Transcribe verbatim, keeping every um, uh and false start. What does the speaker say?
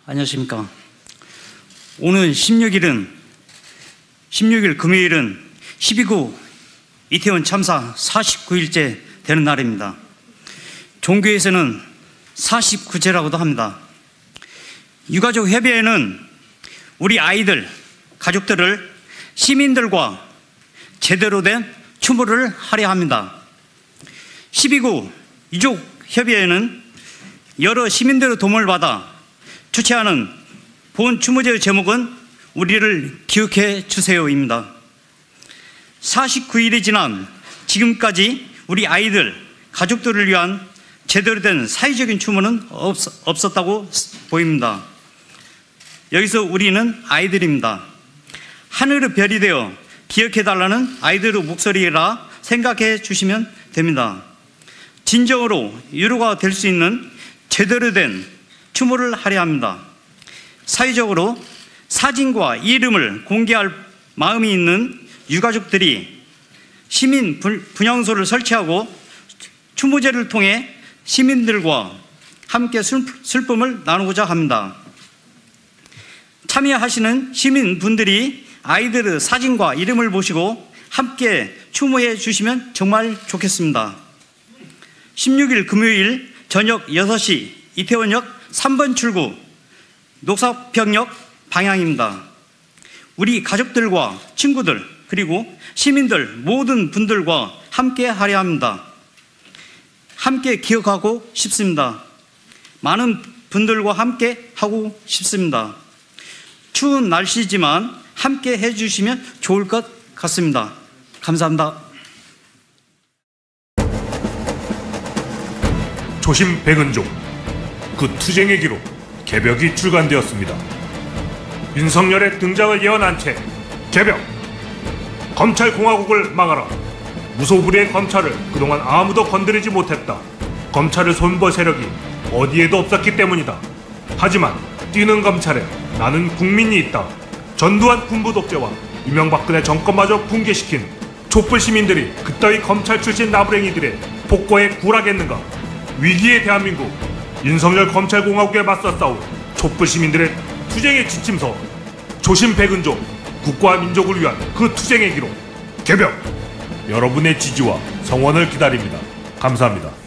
안녕하십니까. 오늘 십육 일은 십육 일 금요일은 십이 구 이태원 참사 사십구 일째 되는 날입니다. 종교에서는 사십구 제라고도 합니다. 유가족 협의회는 우리 아이들, 가족들을 시민들과 제대로 된 추모를 하려 합니다. 십이 구 유족 협의회는 여러 시민들의 도움을 받아 주최하는 본 추모제의 제목은 우리를 기억해 주세요입니다. 사십구 일이 지난 지금까지 우리 아이들, 가족들을 위한 제대로 된 사회적인 추모는 없, 없었다고 보입니다. 여기서 우리는 아이들입니다. 하늘의 별이 되어 기억해달라는 아이들의 목소리라 생각해 주시면 됩니다. 진정으로 위로가 될 수 있는 제대로 된 추모를 하려 합니다. 사회적으로 사진과 이름을 공개할 마음이 있는 유가족들이 시민 분향소를 설치하고 추모제를 통해 시민들과 함께 슬픔을 나누고자 합니다. 참여하시는 시민분들이 아이들의 사진과 이름을 보시고 함께 추모해 주시면 정말 좋겠습니다. 십육 일 금요일 저녁 여섯 시 이태원역 삼 번 출구 녹사평역 방향입니다. 우리 가족들과 친구들 그리고 시민들 모든 분들과 함께 하려 합니다. 함께 기억하고 싶습니다. 많은 분들과 함께 하고 싶습니다. 추운 날씨지만 함께 해주시면 좋을 것 같습니다. 감사합니다. 조심 백은종, 그 투쟁의 기록 개벽이 출간되었습니다. 윤석열의 등장을 예언한 채 개벽! 검찰공화국을 막아라. 무소불위의 검찰을 그동안 아무도 건드리지 못했다. 검찰을 손볼 세력이 어디에도 없었기 때문이다. 하지만 뛰는 검찰에 나는 국민이 있다. 전두환 군부 독재와 이명박근혜 정권마저 붕괴시킨 촛불 시민들이 그따위 검찰 출신 나부랭이들의 폭거에 굴하겠는가? 위기의 대한민국, 윤석열 검찰공화국에 맞서 싸울 촛불 시민들의 투쟁의 지침서 조심 백은종, 국가와 민족을 위한 그 투쟁의 기록 개벽! 여러분의 지지와 성원을 기다립니다. 감사합니다.